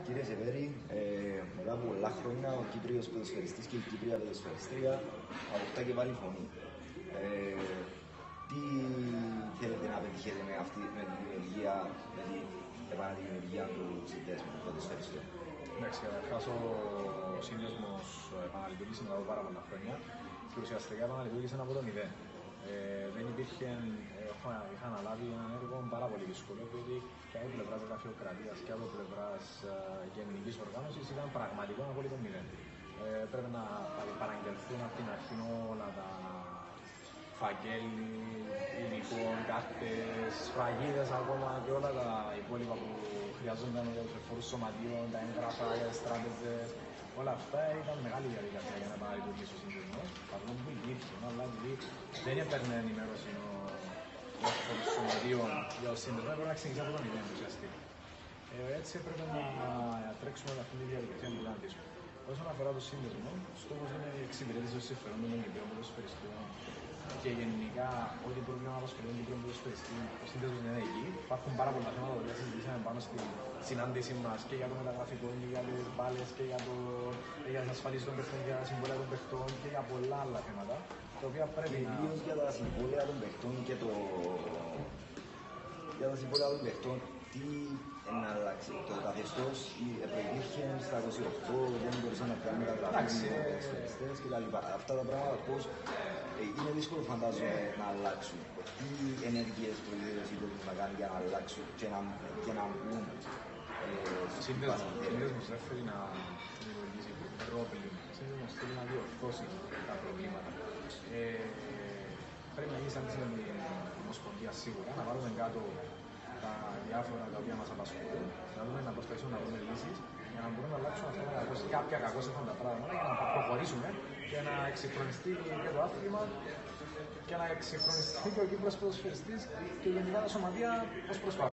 Κύριε Ζεβέρη, μετά από πολλά χρόνια ο Κύπριος ποδοσφαιριστής και η Κύπρια ποδοσφαιριστρία αποκτά και πάλι φωνή. Τι θέλετε να πετύχετε με τη δημιουργία, με την επαναδημιουργία του συνδέσμου του ποδοσφαιριστού? Εντάξει, καταρχάς ο σύνδεσμος επαναλειτουργήσε μετά από πάρα πολλά χρόνια και ουσιαστικά επαναλειτουργήσε από το μηδέν. Δεν υπήρχε, είχα αναλάβει έναν έργο πάρα πολύ δύσκολο, διότι και από πλευράς γραφειοκρατίας και από πλευράς γενικής οργάνωσης ήταν πραγματικό απόλυτο μηδέν. Πρέπει να παραγγελθούν από την αρχή όλα τα φακέλοι, υλικών, κάρτες, σφραγίδες ακόμα και όλα τα υπόλοιπα που χρειαζόταν για τους εφόρους σωματείων, τα έγγραφα για τις τράπεζες. Όλα αυτά ήταν μεγάλη διαδικασία για να επαναλειτουργήσει ο σύνδεσμος, παρόλο που υπήρχε, αλλά επειδή δεν έπαιρνε ενημέρωση ο εφόρος σωματείων για το σύνδεσμο, έπρεπε να ξεκινήσει από το μηδέν ουσιαστικά. Έτσι έπρεπε να τρέξουμε αυτή τη διαδικασία που ήταν δύσκολη. Όσον αφορά το σύνδεσμο, στόχος είναι η εξυπηρέτηση των συμφερόντων των Κυπρίων ποδοσφαιριστών και γενικά ό,τι πρόβλημα απασχολεί τον Κύπριο ποδοσφαιριστή, ο σύνδεσμος είναι εκεί. Υπάρχουν πάρα πολλά θέματα που συζητήσαμε πάνω στη συνάντησή μας και για το μεταγραφικό και για τις μπάλες και για τις ασφαλίσεις των παιχτών και για τα συμβόλαια των παιχτών και για πολλά άλλα θέματα, τα οποία πρέπει να... Κυρίως για τα συμβόλαια των παιχτών και για τα συμβόλαια των παιχτών, τι να αλλάξει? Το καθεστώς προϋπήρχε στα 28, δεν μπορούσαν να κάνουν μεταγραφές ποδοσφαιριστές κτλ. Αυτά τα πράγματα πώς είναι δύσκολο φαντάζομαι να αλλάξουν. Τι ενέργειες προϋπήρχε να κάνει για να αλλάξουν και να μπουν ο σύνδεσμος δεν θέλει να δημιουργήσει πρόβλημα. Ο σύνδεσμος θέλει να διορθώσει τα προβλήματα. Πρέπει να γίνει σαν την Ομοσπονδία σίγουρα, να βάλουμε κάτω τα διάφορα τα οποία μας απασχολούν, να δούμε να προσπαθήσουμε να βρούμε λύσεις για να μπορούμε να αλλάξουμε αυτά τα κάποια κακώς έχουν τα πράγματα, για να προχωρήσουμε και να εξυγχρονιστεί και το άθλημα και να εξυγχρονιστεί και ο Κύπρος ποδοσφαιριστής και γενικά τα σωματεία ως προσπάθεια.